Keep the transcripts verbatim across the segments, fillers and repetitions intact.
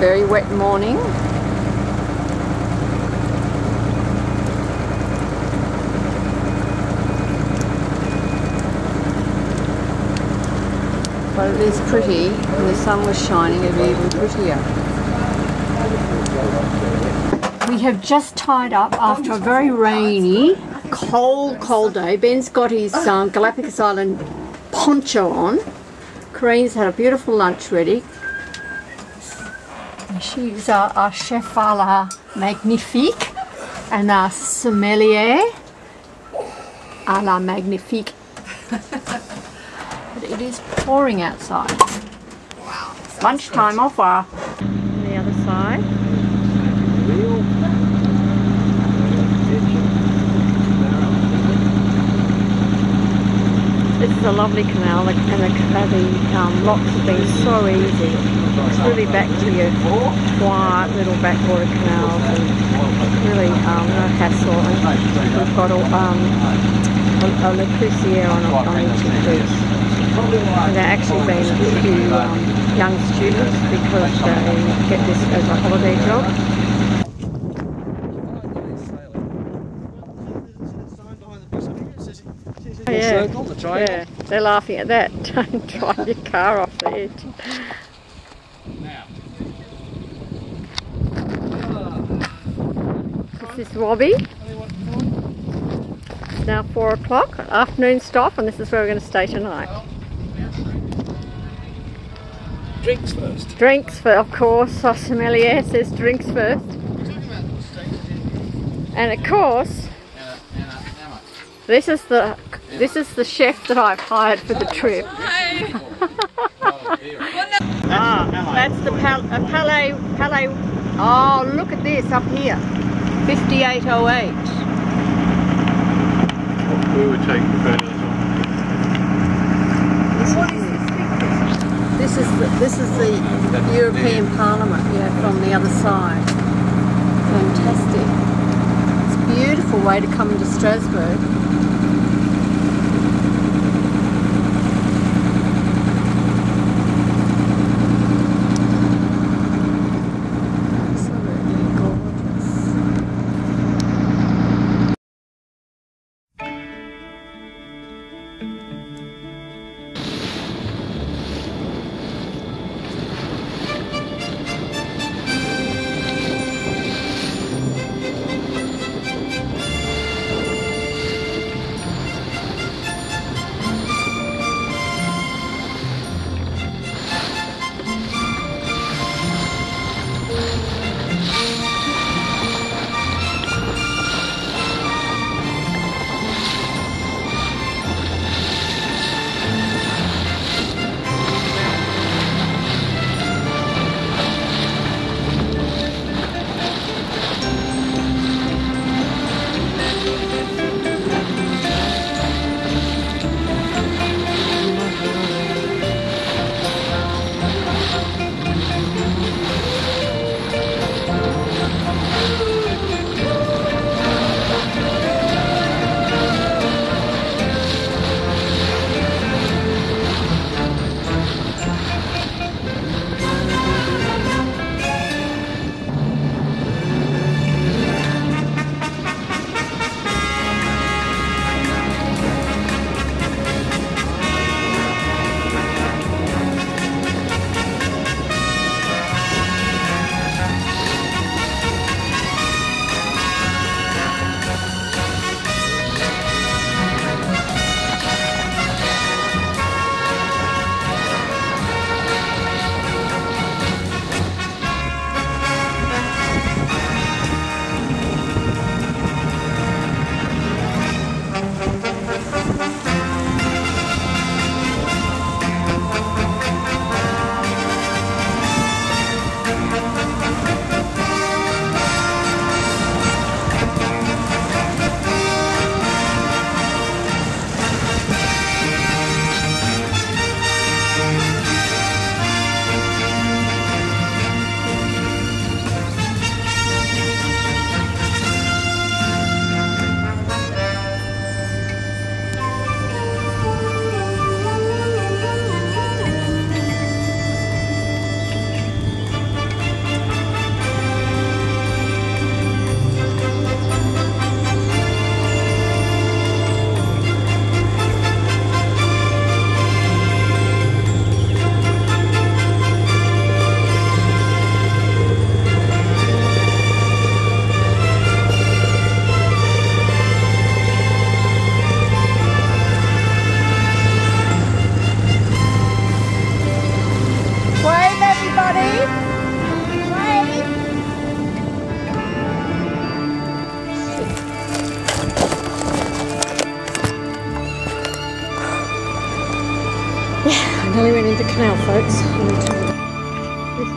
very wet morning. But it is pretty. When the sun was shining, it would be even prettier. We have just tied up after a very rainy, cold, cold day. Ben's got his um, Galapagos Island poncho on. Corinne's had a beautiful lunch ready. She's our, our chef a la magnifique and our sommelier a la magnifique. But it is pouring outside. Wow. Lunchtime off our on the other side. This is a lovely canal, and the, the um, locks have been so easy. It's really back to your quiet little backwater canals, and really um, no hassle. And we've got a, um, a, a Le Cruciere on, on each cruise. And there actually been a few um, young students because they get this as a holiday job. Oh, yeah. Circle, the triangle. Yeah, they're laughing at that. Don't drive your car off the edge. This is Robbie. It's now four o'clock, afternoon stop, and this is where we're going to stay tonight. Drinks first. Drinks, for, of course. Our sommelier says drinks first. And of course, this is the this is the chef that I've hired for the trip. Ah, that's the Pal uh, Palais Palais. Oh, look at this up here, fifty-eight oh eight. We would take the photos on. This is the this is the European Parliament, yeah, from the other side. Fantastic. It's a beautiful way to come into Strasbourg.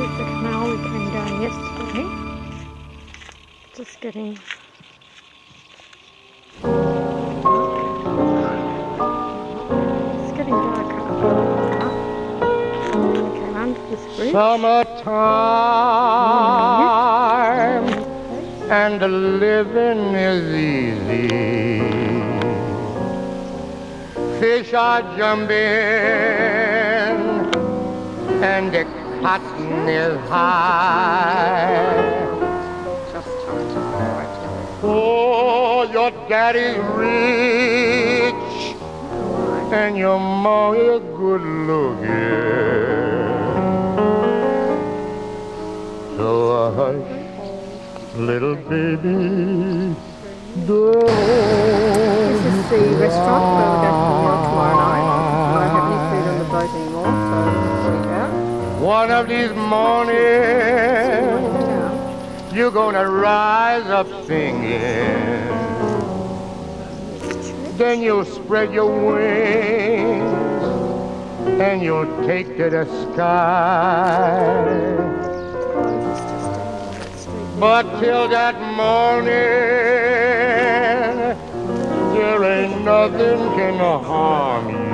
Here's the canal we came down yesterday. Just getting... It's getting darker. Okay, under this bridge. Summertime and the living is easy. Fish are jumping and the cotton is high. Oh, your daddy's rich and your mom is good looking. So hush, little baby, don't. This is the restaurant where we're going to the meal tomorrow night. I don't have any food on the boat anymore, so we'll check out. One of these mornings, you're gonna rise up singing. Then you'll spread your wings and you'll take to the sky. But till that morning, there ain't nothing can harm you.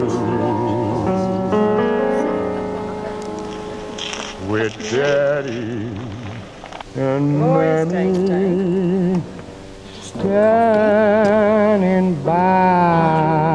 With Daddy and Mommy standing by.